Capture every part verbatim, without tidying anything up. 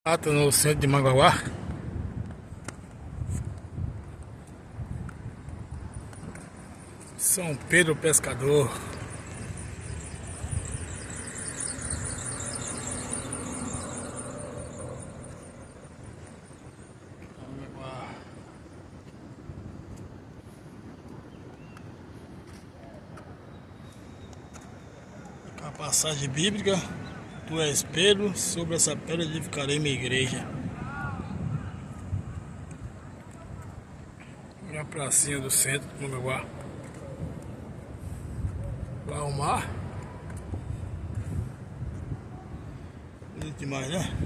Estou no centro de Mangaguá. São Pedro Pescador. A passagem bíblica: Tu és Pedro, sobre essa pedra edificarei minha igreja. E a pracinha do centro de Mangaguá. Lá o mar. Bonito demais, né?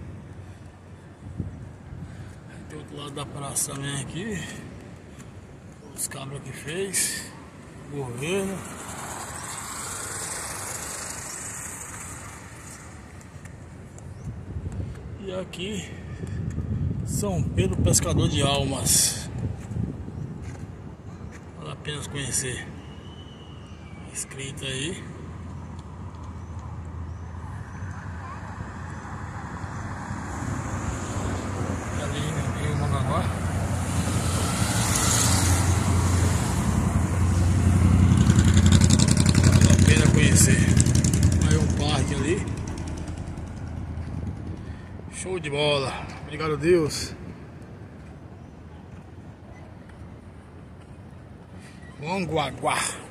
Do outro lado da praça também aqui. Os cabras que fez. O governo. E aqui, São Pedro Pescador de Almas. Vale a pena conhecer. Escrito aí. Ali no Rio Mangaguá. Vale a pena conhecer. Aí um parque ali. Show de bola. Obrigado a Deus. Mangaguá.